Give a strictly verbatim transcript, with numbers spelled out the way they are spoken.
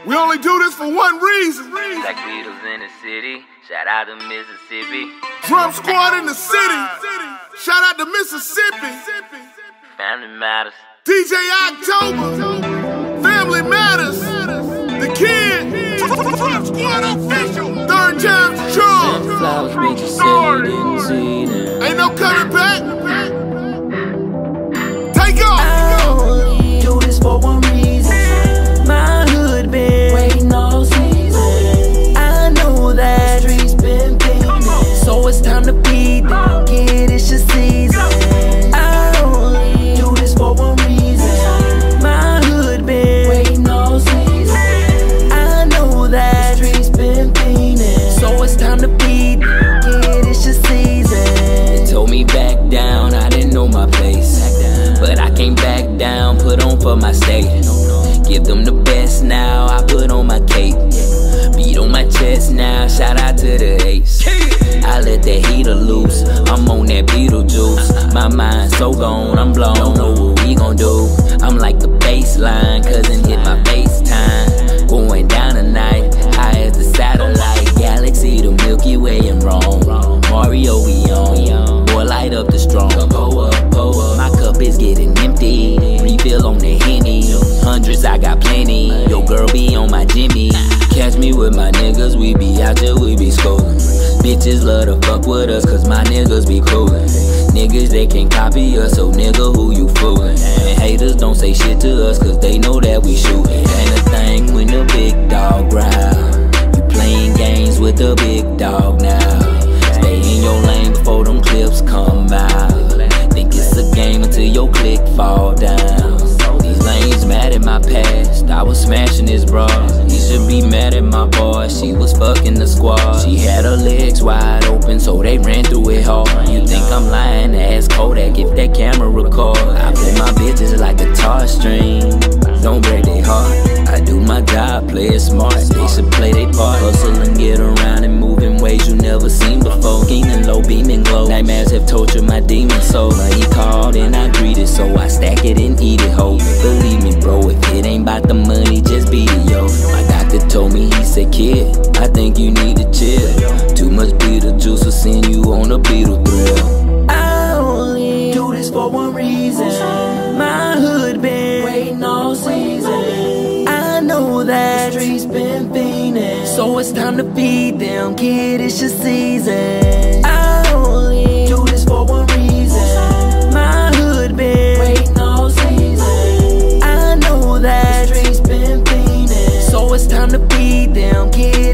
We only do this for one reason. Black Beatles in the city. Shout out to Mississippi. Drum Squad in the city. Shout out to Mississippi. Family Matters. D J October. Family Matters. The Kid. Drum Squad official. Third time's the charm. Flowers made you say you didn't see them. Ain't no coming back. Take off. I only do this for one reason. My hood been waiting all season. I know that streets been paying, so it's time to feed them. Kid, it's your season. I only do this for one reason. My hood been waiting all season. I know that streets been paying, so it's time to feed them. Kid, it's your season. They told me back down, I didn't know my place, but I came back down, put on for my state. Give them the best now, I put on my cape. Beat on my chest now, shout out to the ace. I let that heater loose, I'm on that Beetlejuice. My mind so gone, I'm blown, don't know what we gon' do. I'm like the baseline, cousin hit my FaceTime. Going down tonight, high as the satellite. Galaxy, the Milky Way and Rome. Mario, we on, boy light up the strong. Pull up, pull up, my cup is getting empty. Refill on the Henny, hundreds I got plenty. Yo girl be on my Jimmy. Catch me with my niggas, we be out there, we be schooling. Bitches love to fuck with us, cause my niggas be coolin'. Niggas, they can't copy us, so nigga, who you foolin'? And haters don't say shit to us, cause they know that we shootin'. Ain't a thing when the big dog growl. You playin' games with the big dog now. Stay in your lane before them clips come out. Think it's a game until your click fall down. These lanes mad at my past, I was smashing his bra. He should be mad at my boy, she was fucking the squad. She had her legs wide open, so they ran through it hard. You think I'm lying? Ask Kodak if that camera record. I play my bitches like guitar string, don't break their heart. I do my job, play it smart, they should play their part. Hustle and get around and move in ways you never seen before. Scheming low, beaming glow, nightmares have tortured my demon soul. Money called and I greet it, so I stack it and eat it whole. Believe me bro, if it ain't about the money, just beat it yo. My doctor told me, he said kid, I think you need to chill. Too much Beetlejuice will send you on a Beetle thrill. I only do this for one reason. My hood been waiting all season. I know that streets been fiending, so it's time to feed them. Kid, it's your season. I only do this for one reason. My hood been waiting all season. I know that streets been fiending, so it's time to feed them. Kid,